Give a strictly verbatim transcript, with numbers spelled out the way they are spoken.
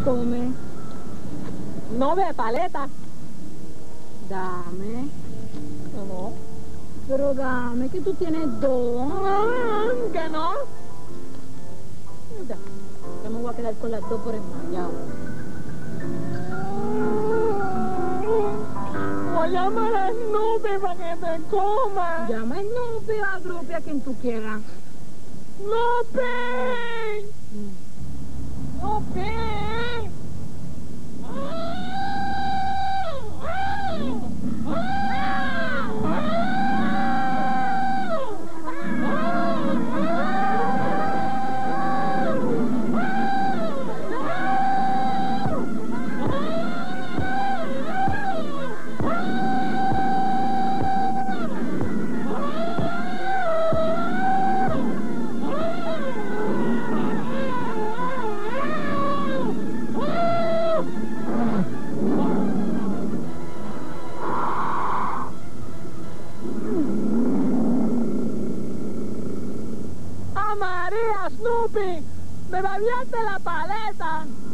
come? No ve paleta. Dame. No, no. Pero dame, que tú tienes dos. Ah, que no. Da, yo me voy a quedar con las dos por enmayado. Voy a llamar a Snoopy para que te coma. Llama a Snoopy o a Grupi, a quien tú quieras. ¡Snoopy! ¡Snoopy! ¡Ah, María, Snoopy! ¡Me babiaste la paleta!